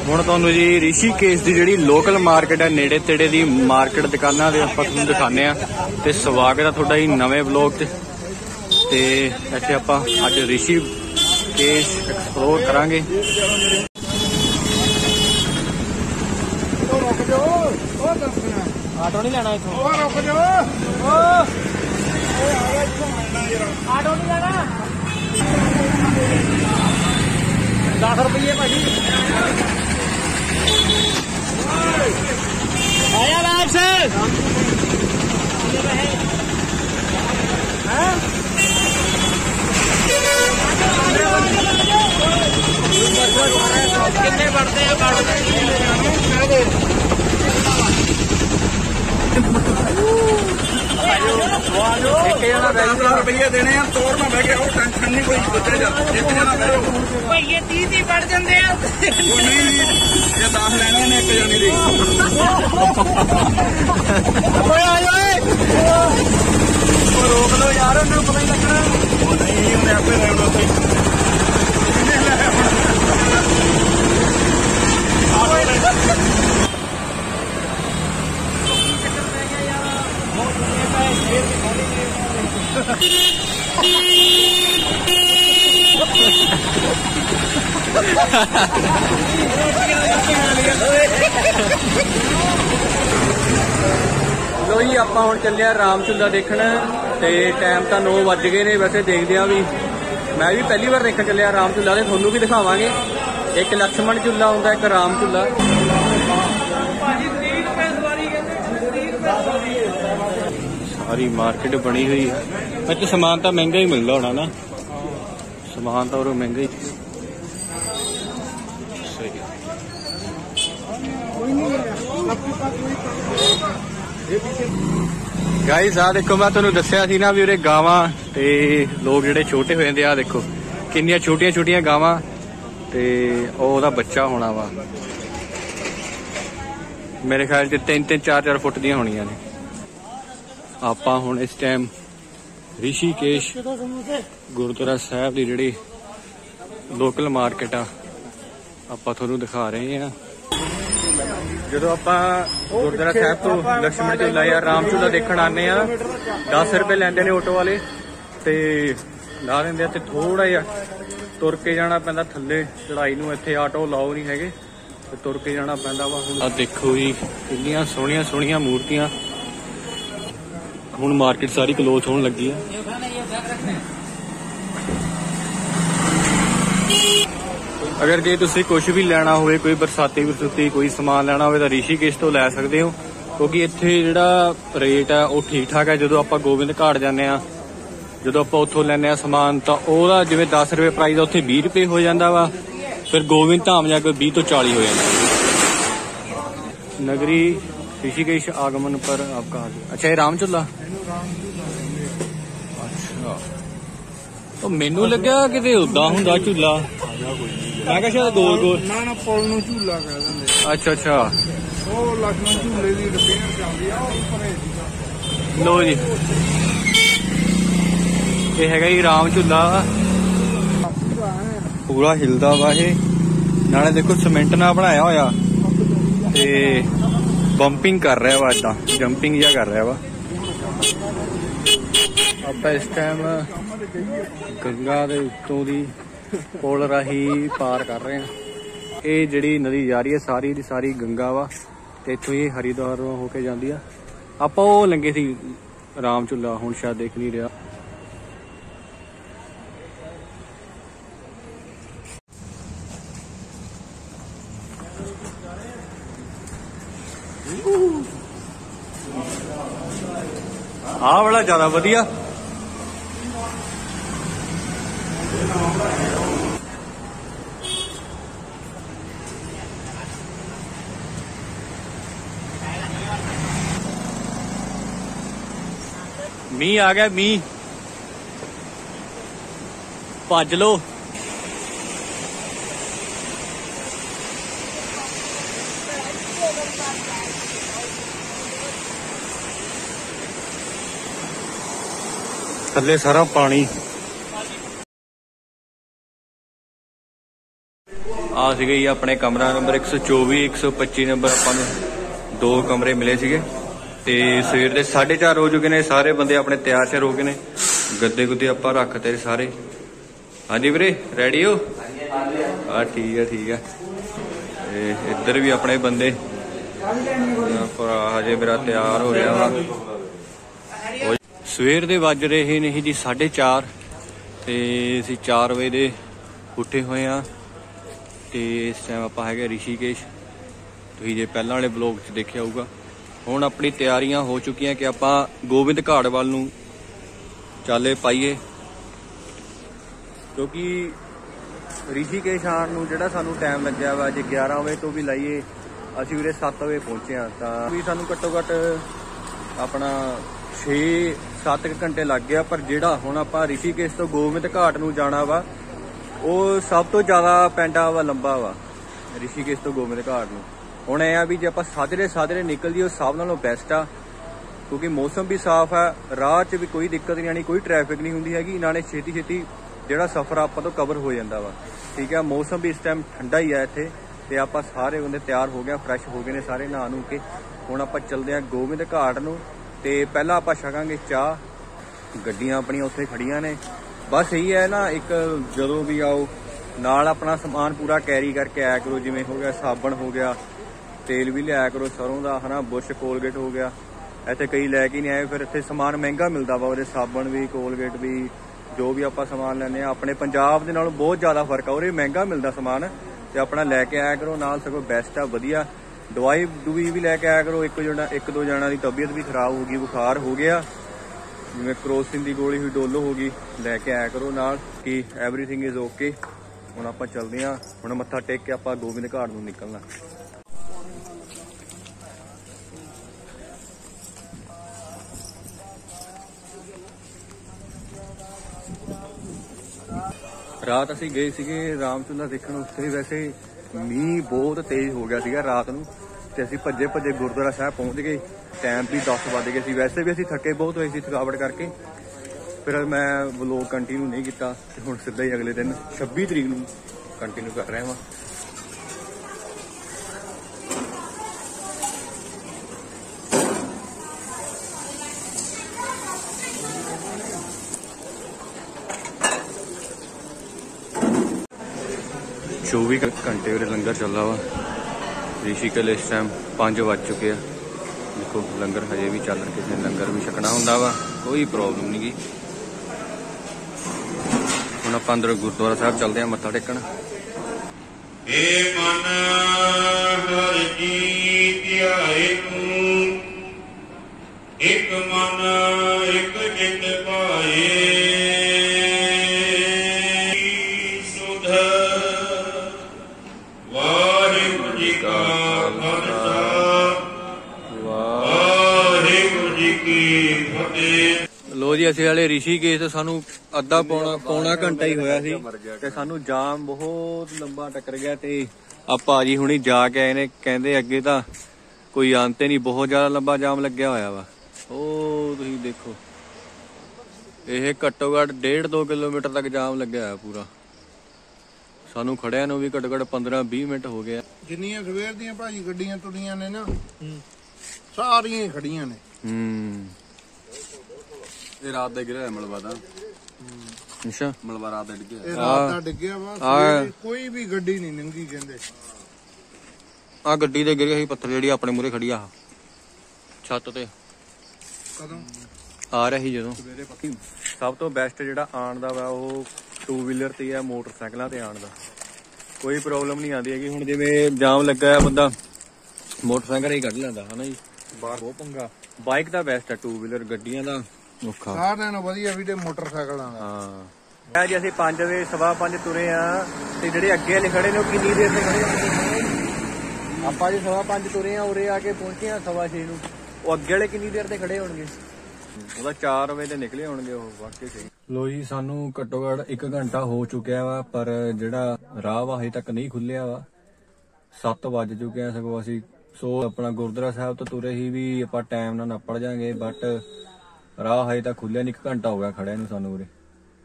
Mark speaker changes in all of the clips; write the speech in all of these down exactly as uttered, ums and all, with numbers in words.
Speaker 1: ਹੁਣ ਤੁਹਾਨੂੰ ਜੀ ਰਿਸ਼ੀਕੇਸ਼ ਦੀ ਜਿਹੜੀ ਲੋਕਲ ਮਾਰਕੀਟ ਹੈ ਨੇੜੇ ਤੇੜੇ ਦੀ ਮਾਰਕੀਟ ਦੁਕਾਨਾਂ ਦੇ ਆਪਾਂ ਤੁਹਾਨੂੰ ਦਿਖਾਉਂਦੇ ਆ ਤੇ ਸਵਾਗਤ ਹੈ ਤੁਹਾਡਾ ਜੀ ਨਵੇਂ ਵਲੌਗ 'ਚ। ਤੇ ਇੱਥੇ ਆਪਾਂ ਅੱਜ ਰਿਸ਼ੀਕੇਸ਼ ਐਕਸਪਲੋਰ ਕਰਾਂਗੇ। आटो नहीं लेना इथों, रुक जाओ, आटो नहीं लेना। दस रुपये भाजी आया लाभ से कितने बढ़ते हैं रुपये देने तोड़ में बह गया टेंशन नहीं कोई बचे एक जना बह तीस ही बढ़ जाते हैं ये दस लेने ने एक जने दी रोक लो यार पता ही लगना नहीं उन्हें आपे लेना लो जी आप हुण चले राम झूला देखण ते टाइम तो नौ वज गए ने। वैसे देखते हैं भी मैं भी पहली बार देखने चलिया राम झूला ते थोनू भी दिखावांगे। एक लक्ष्मण झूला हुंदा एक राम झूला। सारी मार्केट बनी हुई है। अच्छा सामान तो महंगा ही मिलता होना ना, सामान तो और महंगा ही सही। गाइस आ देखो मैं तुहानू दस्सिया सी ना भी उरे गावां ते लोग जिहड़े छोटे हो जांदे आ देखो किन्नियां छोटियां छोटियां गावां ते ओहदा बच्चा होना वा। मेरे ख्याल च तीन तीन चार चार फुट दियां होणियां ने। आपां हुण इस टाइम रिशीकेश गुरुद्वारा साहब की जिहड़ी लोकल मार्केट आ आपां तुहानू दिखा रहे हैं। जो आप गुरुद्वारा साहब तो लक्ष्मण झूला या राम झूला देखण आने दस रुपये लैंदे ने ऑटो वाले ते ला देंदे ते थोड़ा जिहा तुर के जाना पैंदा थल्ले चढ़ाई नूं। इत्थे ऑटो लाओ नहीं हैगे ते तुर के जाना पैंदा वा। हुण देखो जी कितनियां सोहणियां सोहणियां मूर्तियां। हुण मार्केट सारी क्लोज होने लगी है। अगर जे तुसीं कुछ भी लेना होवे कोई बरसाती बरसूती कोई समान लेना होवे तां रिशीकेश तो लै सकदे हो क्योंकि इत्थे जिहड़ा रेट है वो ठीक ठाक है। जदों आपां गोबिंद घाट जाने आ जदों आपां उत्थों लैने आ समान तां ओहदा जिवें दस रुपये प्राइस आ उत्थे बीस रुपये हो जांदा वा। फिर गोबिंद धाम जाके बीस तो चाली हो जाता। नगरी ऋषिकेश आगमन पर आपका अच्छा ये राम झूला। अच्छा तो मैनू लग्या कि उदा हुंदा झूला मैं कहा शायद गोल गोल ना ना पुल नूं झूला कह दिंदे। अच्छा अच्छा ओ लक्ष्मण झूले दी रिपेयर चलदी आ ऊपर। लो जी ये हैगा जी राम झूला पूरा हिलदा वा। ये नाले देखो सीमेंट नाल बनाया होया ते बंपिंग कर रहा वा इदा जंपिंग जिहा कर रहा वा। आप इस टाइम गंगा दे उत्तों दी पुल राही पार कर रहे हैं। ये जिहड़ी नदी जा रही है सारी दी सारी गंगा वा ते इत्थों ये हरिद्वार होके जांदी आ। आपां ओह लंघे सी राम झूला हुण शायद देख नहीं रहा। आ बड़ा ज्यादा वधिया मीह आ गया। मीह भज लो। थल्ले सारा पानी आ ਸੀਗੇ ਜੀ ਆਪਣੇ ਕਮਰਾ ਨੰਬਰ ਇੱਕ ਸੌ ਚੌਵੀ ਇੱਕ ਸੌ ਪੱਚੀ ਨੰਬਰ ਆਪਾਂ ਨੂੰ ਦੋ ਕਮਰੇ ਮਿਲੇ ਸੀਗੇ ਤੇ ਸਵੇਰ ਦੇ ਸਾਢੇ ਚਾਰ ਹੋ ਚੁੱਕੇ ਨੇ। ਸਾਰੇ ਬੰਦੇ ਆਪਣੇ ਤਿਆਰ ਸ਼ਿਆਰ ਹੋ ਗਏ ਨੇ। ਗੱਦੇ ਗੁੱਦੇ ਆਪਾਂ ਰੱਖਤੇ ਸਾਰੇ। ਹਾਂਜੀ ਵੀਰੇ ਰੈਡੀ ਹੋ? ਹਾਂ ਠੀਕ ਹੈ ਠੀਕ ਹੈ। ਤੇ ਇੱਧਰ ਵੀ ਆਪਣੇ ਬੰਦੇ ਭਰਾ ਹਜੇ ਮੇਰਾ ਤਿਆਰ ਹੋ ਰਿਹਾ ਵਾ। ਸਵੇਰ ਦੇ ਵੱਜ ਰਹੇ ਨੇ ਜੀ ਸਾਢੇ ਚਾਰ ਤੇ ਅਸੀਂ ਚਾਰ ਵਜੇ ਦੇ ਉੱਠੇ ਹੋਏ ਆ ਤੇ ਇਸ ਟਾਈਮ ਆਪਾਂ ਹੈਗੇ ਰਿਸ਼ੀਕੇਸ਼। ਤੁਸੀਂ ਜੇ ਪਹਿਲਾਂ ਵਾਲੇ ਬਲੌਗ 'ਚ ਦੇਖਿਆ ਹੋਊਗਾ। ਹੁਣ ਆਪਣੀ ਤਿਆਰੀਆਂ ਹੋ ਚੁੱਕੀਆਂ ਕਿ ਆਪਾਂ ਗੋਬਿੰਦ ਘਾਟ ਵੱਲ ਨੂੰ ਚਾਲੇ ਪਾਈਏ ਕਿਉਂਕਿ ਰਿਸ਼ੀਕੇਸ਼ ਆਉਣ ਨੂੰ ਜਿਹੜਾ ਸਾਨੂੰ ਟਾਈਮ ਲੱਗਿਆ ਵਾ ਜੇ ਗਿਆਰਾਂ ਵਜੇ ਤੋਂ ਵੀ ਲਾਈਏ ਅਸੀਂ ਵੀਰੇ ਸੱਤ ਵਜੇ ਪਹੁੰਚੇ ਹਾਂ ਤਾਂ ਵੀ ਸਾਨੂੰ ਘੱਟੋ ਘੱਟ ਆਪਣਾ ਛੇ ਸੱਤ ਘੰਟੇ ਲੱਗ ਗਿਆ। ਪਰ ਜਿਹੜਾ ਹੁਣ ਆਪਾਂ ਰਿਸ਼ੀਕੇਸ਼ ਤੋਂ ਗੋਬਿੰਦ ਘਾਟ ਨੂੰ ਜਾਣਾ ਵਾ ਉਹ ਸਭ ਤੋਂ ਜ਼ਿਆਦਾ ਪੈਂਡਾ ਵਾ ਲੰਬਾ ਵਾ ਰਿਸ਼ੀਕੇਸ਼ ਤੋਂ ਗੋਬਿੰਦ ਘਾਟ ਨੂੰ। ਹੁਣ ਇਹ ਆ ਵੀ ਜੇ ਆਪਾਂ ਸਾਜਰੇ ਸਾਜਰੇ ਨਿਕਲ ਜੀਏ ਉਹ ਸਭ ਨਾਲੋਂ ਬੈਸਟ ਆ ਕਿਉਂਕਿ ਮੌਸਮ ਵੀ ਸਾਫ਼ ਆ, ਰਾਹ 'ਚ ਵੀ ਕੋਈ ਦਿੱਕਤ ਨਹੀਂ ਆਣੀ, ਕੋਈ ਟ੍ਰੈਫਿਕ ਨਹੀਂ ਹੁੰਦੀ ਹੈਗੀ, ਨਾਲੇ ਛੇਤੀ ਛੇਤੀ ਜਿਹੜਾ ਸਫ਼ਰ ਆਪਾਂ ਤੋਂ ਕਵਰ ਹੋ ਜਾਂਦਾ ਵਾ। ਠੀਕ ਹੈ ਮੌਸਮ ਵੀ ਇਸ ਟਾਈਮ ਠੰਡਾ ਹੀ ਆ ਇੱਥੇ ਤੇ ਆਪਾਂ ਸਾਰੇ ਬੰਦੇ ਤਿਆਰ ਹੋ ਗਏ, ਫਰੈਸ਼ ਹੋ ਗਏ ਨੇ ਸਾਰੇ ਨਹਾ ਨੂ ਕੇ। ਹੁਣ ਆਪਾਂ ਚੱਲਦੇ ਹਾਂ ਗੋਬਿੰਦ ਘਾਟ ਨੂੰ ਤੇ ਪਹਿਲਾਂ ਆਪਾਂ ਛਕਾਂਗੇ ਚਾਹ। ਗੱਡੀਆਂ ਆਪਣੀਆਂ ਉੱਥੇ ਖੜੀਆਂ ਨੇ। ਬਸ ਇਹੀ ਹੈ ਨਾ ਇੱਕ ਜਦੋਂ ਵੀ ਆਓ ਨਾਲ ਆਪਣਾ ਸਮਾਨ ਪੂਰਾ ਕੈਰੀ ਕਰਕੇ ਆਇਆ ਕਰੋ। ਜਿਵੇਂ ਹੋ ਗਿਆ ਸਾਬਣ ਹੋ ਗਿਆ, ਤੇਲ ਵੀ ਲਿਆਇਆ ਕਰੋ ਸਰੋਂ ਦਾ ਹੈ ਨਾ, ਬੁਰਸ਼ ਕੋਲਗੇਟ ਹੋ ਗਿਆ। ਇੱਥੇ ਕਈ ਲੈ ਕੇ ਨਹੀਂ ਆਏ ਫਿਰ ਇੱਥੇ ਸਮਾਨ ਮਹਿੰਗਾ ਮਿਲਦਾ ਵਾ ਉਹਦੇ ਸਾਬਣ ਵੀ ਕੋਲਗੇਟ ਵੀ ਜੋ ਵੀ ਆਪਾਂ ਸਮਾਨ ਲੈਂਦੇ ਆ ਆਪਣੇ ਪੰਜਾਬ ਦੇ ਨਾਲੋਂ ਬਹੁਤ ਜ਼ਿਆਦਾ ਫਰਕ ਆ। ਉਹਦੇ ਮਹਿੰਗਾ ਮਿਲਦਾ ਸਮਾਨ ਤੇ ਆਪਣਾ ਲੈ ਕੇ ਆਇਆ ਕਰੋ ਨਾਲ। ਸਗੋਂ ਬੈਸਟ ਆ ਵਧੀਆ। ਦਵਾਈ ਦੂਈ ਵੀ ਲੈ ਕੇ ਆਇਆ ਕਰੋ। ਇੱਕ ਜਣਾ ਇੱਕ ਦੋ ਜਣਾ ਦੀ ਤਬੀਅਤ ਵੀ ਖਰਾਬ ਹੋ ਗਈ, ਬੁਖਾਰ ਹੋ ਗਿਆ, ਜਿਵੇਂ ਕਰੋਸਿਨ ਦੀ ਗੋਲੀ ਹੋਈ ਡੋਲੋ ਹੋ ਗਈ, ਲੈ ਕੇ ਆਇਆ ਕਰੋ ਨਾਲ ਕਿ ਐਵਰੀਥਿੰਗ ਇਜ਼ ਓਕੇ। ਹੁਣ ਆਪਾਂ ਚੱਲਦੇ ਹਾਂ। ਹੁਣ ਮੱਥਾ ਟੇਕ ਕੇ ਆਪਾਂ ਗੋਬਿੰਦ ਘਾਟ ਨੂੰ ਨਿਕਲਣਾ। ਰਾਤ ਅਸੀਂ ਗਏ ਸੀਗੇ ਰਾਮ ਝੂਲਾ ਦੇਖਣ। ਉੱਥੇ ਵੈਸੇ ਮੀਂਹ ਬਹੁਤ ਤੇਜ਼ ਹੋ ਗਿਆ ਸੀਗਾ ਰਾਤ ਨੂੰ ਤੇ ਅਸੀਂ ਭੱਜੇ ਭੱਜੇ ਗੁਰਦੁਆਰਾ ਸਾਹਿਬ ਪਹੁੰਚ ਗਏ। ਟਾਈਮ ਵੀ ਦਸ ਵੱਜ ਗਏ ਸੀ। ਵੈਸੇ ਵੀ ਅਸੀਂ ਥੱਕੇ ਬਹੁਤ ਹੋਏ ਸੀ ਥਕਾਵਟ ਕਰਕੇ। ਫਿਰ ਮੈਂ ਵਲੋਗ ਕੰਟੀਨਿਊ ਨਹੀਂ ਕੀਤਾ ਤੇ ਹੁਣ ਸਿੱਧਾ ਹੀ ਅਗਲੇ ਦਿਨ ਛੱਬੀ ਤਰੀਕ ਨੂੰ ਕੰਟੀਨਿਊ ਕਰ ਰਿਹਾ ਵਾਂ। चौबी घंटे उरे लंगर चल रहा वा रिशीकेश। इस टाइम पाँच बज चुके हैं। देखो लंगर हजे भी चल रहा, किसी ने लंगर भी छकना होंदा वा, कोई प्रॉब्लम नहीं गी। हुण आपां अंदर गुरुद्वारा साहब चलते हैं मत्था टेकण।
Speaker 2: हे मन हर जी ध्याए तूं, एक मन एक चित पाए।
Speaker 1: ਲੋ ਜੀ ਅਸੀਂ ਵਾਲੇ ਰਿਸ਼ੀਕੇਸ਼ ਤੋਂ ਸਾਨੂੰ ਅੱਧਾ ਪੌਣਾ ਪੌਣਾ ਘੰਟਾ ਹੀ ਹੋਇਆ ਸੀ ਤੇ ਸਾਨੂੰ ਜਾਮ ਬਹੁਤ ਲੰਬਾ ਟੱਕਰ ਗਿਆ ਤੇ ਆ ਭਾਜੀ ਹੁਣੀ ਜਾ ਕੇ ਆਏ ਨੇ। ਕਹਿੰਦੇ ਅੱਗੇ ਤਾਂ ਕੋਈ ਅੰਤ ਹੀ ਨਹੀਂ, ਬਹੁਤ ਜ਼ਿਆਦਾ ਲੰਬਾ ਜਾਮ ਲੱਗਿਆ ਹੋਇਆ ਵਾ। ਉਹ ਤੁਸੀਂ ਦੇਖੋ ਇਹ ਘੱਟੋ ਘੱਟ ਡੇਢ ਦੋ ਕਿਲੋਮੀਟਰ ਤੱਕ ਜਾਮ ਲੱਗਿਆ ਹੋਇਆ ਪੂਰਾ। ਸਾਨੂੰ ਖੜਿਆਂ ਨੂੰ ਵੀ ਘੱਟੋ ਘੱਟ ਪੰਦਰਾਂ ਵੀਹ ਮਿੰਟ ਹੋ ਗਏ।
Speaker 3: ਜਿੰਨੀਆਂ ਸਵੇਰ ਦੀਆਂ ਭਾਜੀ ਗੱਡੀਆਂ ਤੁਰੀਆਂ ਨੇ ਨਾ ਸਾਰੀਆਂ ਖੜੀਆਂ ਨੇ।
Speaker 1: ਹੂੰ
Speaker 4: ਇਹ ਰਾਤ ਦਾ ਗਿਰਿਆ ਮਲਬਾ ਦਾ।
Speaker 1: ਅੱਛਾ
Speaker 4: ਮਲਬਾ ਰਾਤ ਦਾ ਡਿੱਗਿਆ।
Speaker 3: ਇਹ ਰਾਤ ਦਾ ਡਿੱਗਿਆ ਵਾ। ਕੋਈ ਵੀ ਗੱਡੀ ਨਹੀਂ ਲੰਘੀ ਕਹਿੰਦੇ।
Speaker 1: ਆ ਗੱਡੀ ਤੇ ਗਿਰਿਆ ਸੀ ਪੱਥਰ ਜਿਹੜੀ ਆਪਣੇ ਮੂਹਰੇ ਖੜੀ ਆ ਛੱਤ ਤੇ।
Speaker 3: ਕਦੋਂ
Speaker 1: ਆ ਰਿਹਾ ਸੀ ਜਦੋਂ। ਸਭ ਤੋਂ ਬੈਸਟ ਜਿਹੜਾ ਆਉਣ ਦਾ ਵਾ ਉਹ ਟੂ ਵੀਲਰ ਤੇ ਆ, ਮੋਟਰਸਾਈਕਲਾਂ ਤੇ ਆਉਣ ਦਾ ਕੋਈ ਪ੍ਰੋਬਲਮ ਨਹੀਂ ਆਉਂਦੀ ਹੈਗੀ। ਹੁਣ ਜਿਵੇਂ ਜਾਮ ਲੱਗਾ ਆ ਬੰਦਾ ਮੋਟਰਸਾਈਕਲ ਹੀ ਕੱਢ ਲੈਂਦਾ ਹਨਾ ਜੀ, ਬਾਹਰ ਬਹੁਤ ਪੰਗਾ। ਬਾਈਕ ਦਾ ਬੈਸਟ ਆ, ਟੂ ਵੀਲਰ ਗੱਡੀਆਂ ਦਾ ਔਖਾ।
Speaker 3: ਸਾਰਿਆਂ ਨੂੰ ਵਧੀਆ ਵੀ ਤੇ ਮੋਟਰਸਾਈਕਲਾਂ ਦਾ।
Speaker 1: ਹਾਂ ਜੀ ਅਸੀਂ ਪੰਜ ਵਜੇ ਸਵਾ ਪੰਜ ਤੁਰੇ ਆ ਤੇ ਜਿਹੜੇ ਅੱਗੇ ਵਾਲੇ ਖੜੇ ਨੇ ਉਹ ਕਿੰਨੀ ਦੇਰ ਤੇ ਖੜੇ ਹੋਣਗੇ? ਆਪਾਂ ਜੀ ਸਵਾ ਪੰਜ ਤੁਰੇ ਆ, ਉਰੇ ਆ ਕੇ ਪਹੁੰਚੇ ਆ ਸਵਾ ਛੇ ਨੂੰ। ਉਹ ਅੱਗੇ ਵਾਲੇ ਕਿੰਨੀ ਦੇਰ ਤੇ ਖੜੇ ਹੋਣਗੇ? ਉਹਦਾ ਚਾਰ ਵਜੇ ਤੇ ਨਿਕਲੇ ਹੋਣਗੇ ਉਹ ਵਾਕਈ ਸਹੀ। ਲੋ ਜੀ ਸਾਨੂੰ ਘੱਟੋ ਘੱਟ ਇੱਕ ਘੰਟਾ ਹੋ ਚੁੱਕਿਆ ਵਾ ਪਰ ਜਿਹੜਾ ਰਾਹ ਵਾ ਹਜੇ ਤੱਕ ਨਹੀਂ ਖੁੱਲਿਆ ਵਾ। ਸੱਤ ਵੱਜ ਚੁੱਕੇ ਆ ਸਗੋਂ ਅਸੀਂ। ਸੋ ਆਪਣਾ ਗੁਰਦੁਆਰਾ ਸਾਹਿਬ ਤੋਂ ਤੁਰੇ ਹੀ ਵੀ ਆਪਾਂ ਟਾਈਮ ਨਾਲ ਨੱਪੜ ਜਾਾਂਗੇ ਬਟ ਰਾਹ ਹਜੇ ਤੱਕ ਖੁੱਲਿਆ ਨਹੀਂ। ਇੱਕ ਘੰਟਾ ਹੋ ਗਿਆ ਖੜਿਆ ਨੂੰ ਸਾਨੂੰ ਉਰੇ।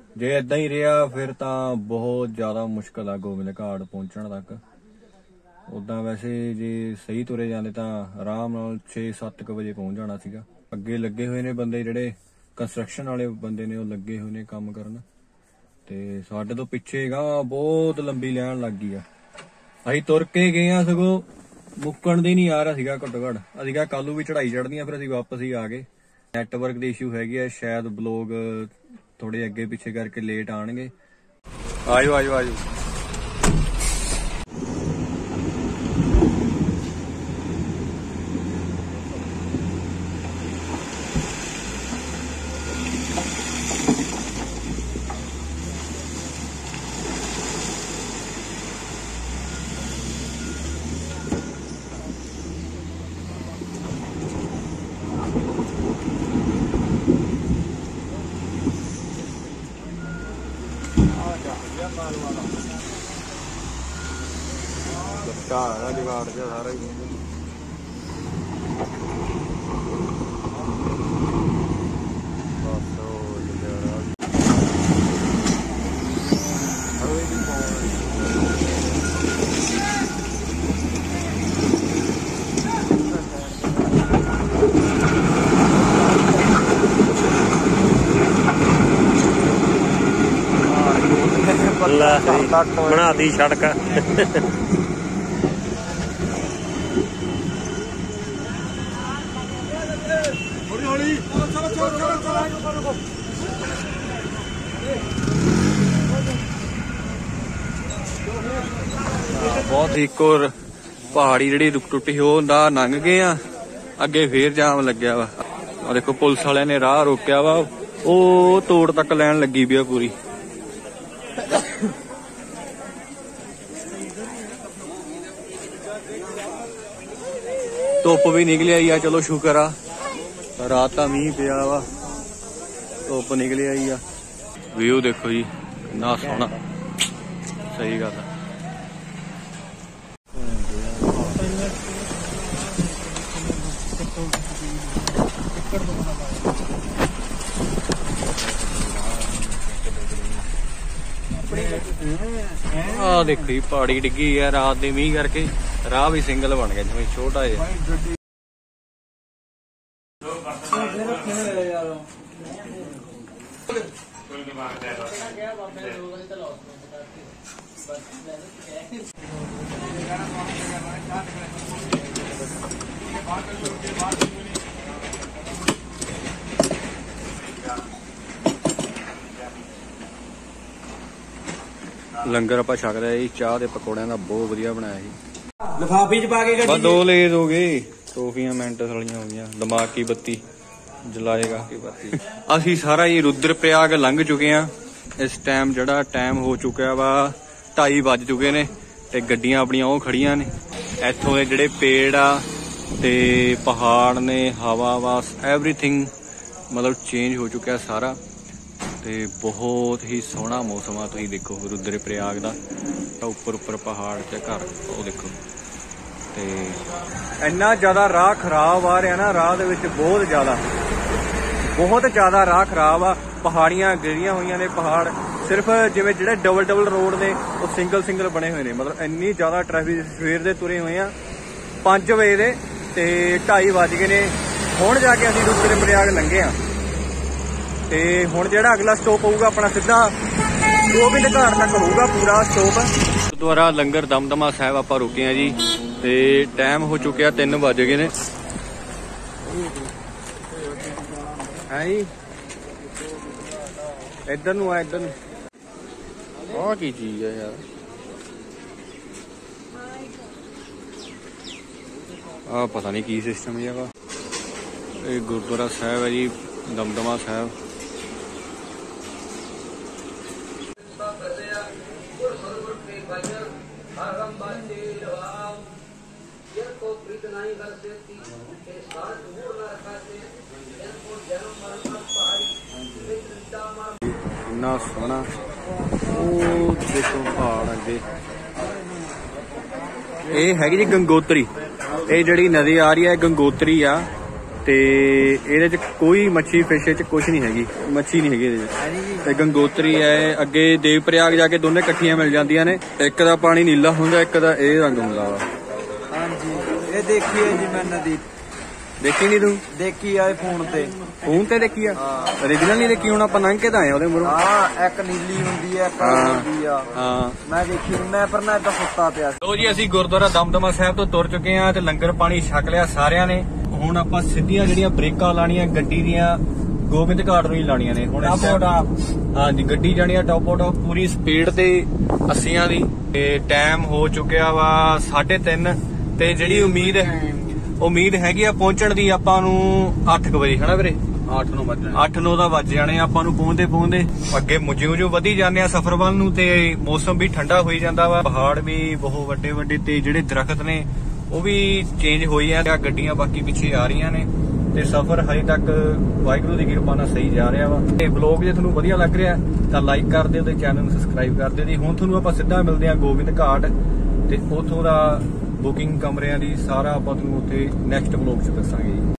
Speaker 1: ਜੇ ਏਦਾਂ ਹੀ ਰਿਹਾ ਫਿਰ ਤਾਂ ਬਹੁਤ ਜ਼ਿਆਦਾ ਮੁਸ਼ਕਲ ਆ ਗੋਬਿੰਦ ਘਾਟ ਪਹੁੰਚਣ ਤੱਕ। ਉਦਾਂ ਵੈਸੇ ਜੇ ਸਹੀ ਤੁਰੇ ਜਾਂਦੇ ਤਾਂ ਆਰਾਮ ਨਾਲ ਛੇ ਸੱਤ ਕੁ ਵਜੇ ਪਹੁੰਚ ਜਾਣਾ ਸੀਗਾ। ਅੱਗੇ ਲੱਗੇ ਹੋਏ ਨੇ ਬੰਦੇ, ਜਿਹੜੇ ਕੰਸਟਰਕਸ਼ਨ ਵਾਲੇ ਬੰਦੇ ਨੇ, ਉਹ ਲੱਗੇ ਹੋਏ ਨੇ ਕੰਮ ਕਰਨ। ਤੇ ਸਾਡੇ ਤੋਂ ਪਿੱਛੇ ਗਾ ਬਹੁਤ ਲੰਬੀ ਲਾਈਨ ਲੱਗ ਗਈ ਆ। ਅਸੀਂ ਤੁਰ ਕੇ ਗਏ ਆ, ਸਗੋਂ ਮੁੱਕਣ ਦੀ ਨਹੀਂ ਆ ਰਿਹਾ ਸੀਗਾ ਘੱਟੋ ਘੱਟ। ਅਸੀਂ ਕਿਹਾ ਕੱਲੂ ਵੀ ਚੜਾਈ ਚੜ੍ਹਦੀਆਂ, ਫਿਰ ਅਸੀਂ ਵਾਪਸ ਹੀ ਆ ਗਏ। ਨੈਟਵਰਕ ਦੇ ਇਸ਼ੂ ਹੈਗੇ ਆ, ਸ਼ਾਇਦ ਬਲੌਗ ਥੋੜੇ ਅੱਗੇ ਪਿੱਛੇ ਕਰਕੇ ਲੇਟ ਆਣਗੇ। ਆਜੋ ਆਜੋ ਆਜੋ। ਸਾਰਾ ਜੁਗਾੜ ਜਿਹਾ ਸਾਰਾ ਹੀ ਬਸ ਉਹ ਜਿਹੜਾ ਹਵੇ ਦੀ
Speaker 5: ਬਣਾਤੀ ਸੜਕ।
Speaker 1: ਬਹੁਤ ਇੱਕ ਹੋਰ ਪਹਾੜੀ ਜਿਹੜੀ ਰੁਕ ਟੁੱਟੀ ਉਹ ਦਾ ਲੰਘ ਗਏ ਆ। ਅੱਗੇ ਫੇਰ ਜਾਮ ਲੱਗਿਆ ਵਾ। ਆ ਦੇਖੋ ਪੁਲਿਸ ਵਾਲਿਆਂ ਨੇ ਰਾਹ ਰੋਕਿਆ ਵਾ, ਉਹ ਤੋੜ ਤੱਕ ਲੈਣ ਲੱਗੀ ਵੀ ਆ ਪੂਰੀ। ਧੁੱਪ ਵੀ ਨਿਕਲ ਆਈ ਆ, ਚਲੋ ਸ਼ੁਕਰ ਆ। ਰਾਤ ਤਾਂ ਮੀਂਹ ਪਿਆ ਵਾ, ਧੁੱਪ ਨਿਕਲ ਆਈ ਆ। ਵਿਊ ਦੇਖੋ ਜੀ ਕਿੰਨਾ ਸੋਹਣਾ, ਸਹੀ ਗੱਲ ਆ। ਆ ਦੇਖੋ ਜੀ ਪਹਾੜੀ ਡਿੱਗੀ ਆ ਰਾਤ ਦੇ ਮੀਂਹ ਕਰਕੇ। ਰਾਹ ਵੀ ਸਿੰਗਲ ਬਣ ਗਿਆ ਜਿਵੇਂ ਛੋਟਾ ਜਿਹਾ। ਲੰਗਰ ਆਪਾਂ ਛਕਦਾ ਜੀ, ਚਾਹ ਦੇ ਪਕੌੜਿਆਂ ਦਾ ਬਹੁਤ ਵਧੀਆ ਬਣਾਇਆ ਸੀ।
Speaker 5: ਲਿਫਾਫੇ ਚ ਪਾ ਕੇ
Speaker 1: ਬਸ ਦੋ ਲੇਜ਼ ਹੋ ਗਏ, ਟੋਫੀਆਂ ਮਿੰਟ ਥਲੀਆਂ ਹੋ ਗਈਆਂ। ਦਿਮਾਗ ਕੀ ਬੱਤੀ ਜਲਾਏਗਾ ਕੀ ਬੱਤੀ। ਅਸੀਂ ਸਾਰਾ ਹੀ ਰੁਦਰ ਪ੍ਰਯਾਗ ਲੰਘ ਚੁੱਕੇ ਆ। ਇਸ ਟਾਈਮ ਜਿਹੜਾ ਟਾਈਮ ਹੋ ਚੁੱਕਿਆ ਵਾ ਢਾਈ ਵੱਜ ਚੁੱਕੇ ਨੇ ਤੇ ਗੱਡੀਆਂ ਆਪਣੀਆਂ ਉਹ ਖੜੀਆਂ ਨੇ। ਇੱਥੋਂ ਦੇ ਜਿਹੜੇ ਪੇੜ ਆ ਤੇ ਪਹਾੜ ਨੇ, ਹਵਾ ਵਾ, ਐਵਰੀਥਿੰਗ ਮਤਲਬ ਚੇਂਜ ਹੋ ਚੁੱਕਿਆ ਸਾਰਾ। ਤੇ ਬਹੁਤ ਹੀ ਸੋਹਣਾ ਮੌਸਮ ਆ। ਤੁਸੀਂ ਦੇਖੋ ਰੁਦਰ ਪ੍ਰਯਾਗ ਦਾ ਉੱਪਰ ਉੱਪਰ ਪਹਾੜ ਤੇ ਘਰ ਉਹ ਦੇਖੋ। ਤੇ ਇੰਨਾ ਜ਼ਿਆਦਾ ਰਾਹ ਖਰਾਬ ਆ ਰਿਹਾ ਨਾ, ਰਾਹ ਦੇ ਵਿੱਚ ਬਹੁਤ ਜ਼ਿਆਦਾ ਬਹੁਤ ਜ਼ਿਆਦਾ ਰਾਹ ਖਰਾਬ ਆ। ਪਹਾੜੀਆਂ ਗਿਰੀਆਂ ਹੋਈਆਂ ਨੇ, ਪਹਾੜ ਸਿਰਫ ਜਿਵੇਂ ਜਿਹੜੇ ਡਬਲ ਡਬਲ ਰੋਡ ਨੇ ਉਹ ਸਿੰਗਲ ਸਿੰਗਲ ਬਣੇ ਹੋਏ ਨੇ। ਮਤਲਬ ਇੰਨੀ ਜ਼ਿਆਦਾ ਟ੍ਰੈਫਿਕ। ਸਵੇਰ ਦੇ ਤੁਰੇ ਹੋਏ ਆ ਪੰਜ ਵਜੇ ਦੇ ਤੇ ਢਾਈ ਵੱਜ ਗਏ ਨੇ। ਹੁਣ ਜਾ ਕੇ ਅਸੀਂ ਰੁਦਰ ਪ੍ਰਯਾਗ ਲੰਘੇ ਆ। ਤੇ ਹੁਣ ਜਿਹੜਾ ਅਗਲਾ ਸਟੋਪ ਹੋਊਗਾ ਆਪਣਾ ਸਿੱਧਾ ਗੋਬਿੰਦ ਘਾਟ ਤੱਕ ਹੋਊਗਾ ਪੂਰਾ ਸਟੋਪ। ਗੁਰਦੁਆਰਾ ਲੰਗਰ ਦਮਦਮਾ ਸਾਹਿਬ ਆਪਾਂ ਰੁਕੇ ਆ ਜੀ ਤੇ ਟਾਈਮ ਹੋ ਚੁੱਕਿਆ ਤਿੰਨ ਵੱਜ ਗਏ ਨੇ। ਹੈ ਜੀ ਇੱਧਰ ਨੂੰ ਆ, ਇੱਧਰ ਨੂੰ। ਆਹ ਕੀ ਚੀਜ਼ ਆ ਯਾਰ, ਆਹ ਪਤਾ ਨਹੀਂ ਕੀ ਸਿਸਟਮ ਹੈਗਾ। ਇਹ ਗੁਰਦੁਆਰਾ ਸਾਹਿਬ ਹੈ ਜੀ ਦਮਦਮਾ ਸਾਹਿਬ। ਇੰਨਾ ਸੋਹਣਾ ਉਹ ਦੇਖੋ ਪਹਾੜ ਅੱਗੇ। ਇਹ ਹੈਗੀ ਜੀ ਗੰਗੋਤਰੀ। ਇਹ ਜਿਹੜੀ ਨਦੀ ਆ ਰਹੀ ਹੈ ਗੰਗੋਤਰੀ ਆ। ਤੇ ਇਹਦੇ ਚ ਕੋਈ ਮੱਛੀ ਫਿਸ਼ ਚ ਕੁਝ ਨਹੀਂ ਹੈਗੀ, ਮੱਛੀ ਨਹੀਂ ਹੈਗੀ ਇਹਦੇ ਚ। ਤੇ ਗੰਗੋਤਰੀ ਹੈ ਅੱਗੇ ਦੇਵ ਪ੍ਰਯਾਗ ਜਾ ਕੇ ਦੋਨੇ ਇਕੱਠੀਆਂ ਮਿਲ ਜਾਂਦੀਆਂ ਨੇ। ਇੱਕ ਦਾ ਪਾਣੀ ਨੀਲਾ ਹੁੰਦਾ, ਇੱਕ ਦਾ ਇਹ ਰੰਗ ਹੁੰਦਾ ਵਾ।
Speaker 5: ਹਾਂਜੀ ਇਹ ਦੇਖੀ ਹੈ ਜੀ ਮੈਂ ਨਦੀ,
Speaker 1: ਦੇਖੀ ਨਹੀਂ ਤੂੰ?
Speaker 5: ਦੇਖੀ ਆ ਫੋਨ ਤੇ।
Speaker 1: ਫੋਨ ਤੇ ਦੇਖੀ ਆ? ਓਰੀਜਨਲ ਨਹੀਂ ਦੇਖੀ? ਹੁਣ ਆਪਾਂ ਲੰਘ ਕੇ ਤਾਂ ਆਏ ਉਹਦੇ ਮੂਹਰੋਂ।
Speaker 5: ਹਾਂ ਇੱਕ ਨੀਲੀ ਹੁੰਦੀ ਹੈ, ਇੱਕ ਹੁੰਦੀ ਆ।
Speaker 1: ਹਾਂ
Speaker 5: ਮੈਂ ਦੇਖੀ, ਮੈਂ ਪਰ ਨਾ ਏਦਾਂ ਸੁੱਤਾ ਪਿਆ।
Speaker 1: ਲੋ ਜੀ ਅਸੀਂ ਗੁਰਦੁਆਰਾ ਦਮਦਮਾ ਸਾਹਿਬ ਤੋਂ ਤੁਰ ਚੁੱਕੇ ਆ ਤੇ ਲੰਗਰ ਪਾਣੀ ਛਕ ਲਿਆ ਸਾਰਿਆਂ ਨੇ। ਹੁਣ ਆਪਾਂ ਸਿੱਧੀਆਂ ਜਿਹੜੀਆਂ ਬ੍ਰੇਕਾਂ ਲਾਣੀਆਂ ਗੱਡੀ ਦੀਆਂ ਗੋਬਿੰਦ ਘਾਟ ਨੂੰ ਹੀ ਲਾਣੀਆਂ ਨੇ। ਹੁਣ ਹਾਂਜੀ ਗੱਡੀ ਜਾਣੀ ਆ ਟੌਪੋ ਟੌਪ ਪੂਰੀ ਸਪੀਡ ਤੇ ਅੱਸੀਆਂ ਦੀ। ਤੇ ਟਾਈਮ ਹੋ ਚੁੱਕਿਆ ਵਾ ਸਾਢੇ ਤਿੰਨ ਤੇ ਜਿਹੜੀ ਉਮੀਦ ਹੈ ਉਮੀਦ ਹੈਗੀ ਆ ਪਹੁੰਚਣ ਦੀ ਆਪਾਂ ਨੂੰ ਅੱਠ ਕੁ ਵਜੇ, ਹਨਾ ਵੀਰੇ?
Speaker 4: ਅੱਠ ਨੌ ਵੱਜ
Speaker 1: ਅੱਠ ਨੌ ਦਾ ਵੱਜ ਜਾਣੇ ਆਪਾਂ ਨੂੰ ਪਹੁੰਚਦੇ ਪਹੁੰਚਦੇ। ਅੱਗੇ ਜਿਉਂ ਜਿਉਂ ਵਧੀ ਜਾਂਦੇ ਆ ਸਫ਼ਰ ਵੱਲ ਨੂੰ ਤੇ ਮੌਸਮ ਵੀ ਠੰਡਾ ਹੋਈ ਜਾਂਦਾ ਵਾ। ਪਹਾੜ ਵੀ ਬਹੁਤ ਵੱਡੇ ਵੱਡੇ ਤੇ ਜਿਹੜੇ ਦਰਖਤ ਨੇ ਉਹ ਵੀ ਚੇਂਜ ਹੋਈ ਜਾਂਦੇ ਆ। ਗੱਡੀਆਂ ਬਾਕੀ ਪਿੱਛੇ ਆ ਰਹੀਆਂ ਨੇ ਤੇ ਸਫ਼ਰ ਹਜੇ ਤੱਕ ਵਾਹਿਗੁਰੂ ਦੀ ਕਿਰਪਾ ਨਾਲ ਸਹੀ ਜਾ ਰਿਹਾ ਵਾ। ਤੇ ਵਲੌਗ ਜੇ ਤੁਹਾਨੂੰ ਵਧੀਆ ਲੱਗ ਰਿਹਾ ਤਾਂ ਲਾਈਕ ਕਰ ਦਿਓ ਤੇ ਚੈਨਲ ਨੂੰ ਸਬਸਕ੍ਰਾਈਬ ਕਰ ਦਿਓ ਜੀ। ਹੁਣ ਤੁਹਾਨੂੰ ਆਪਾਂ ਸਿੱਧਾ ਮਿਲਦੇ ਆ ਗੋਬਿੰਦ ਘਾਟ ਤੇ ਉੱਥੋਂ ਦਾ ਬੁਕਿੰਗ ਕਮਰਿਆਂ ਦੀ ਸਾਰਾ ਆਪਾਂ ਤੁਹਾਨੂੰ ਉੱਥੇ ਨੈਕਸਟ ਵਲੌਗ 'ਚ ਦੱਸਾਂਗੇ ਜੀ।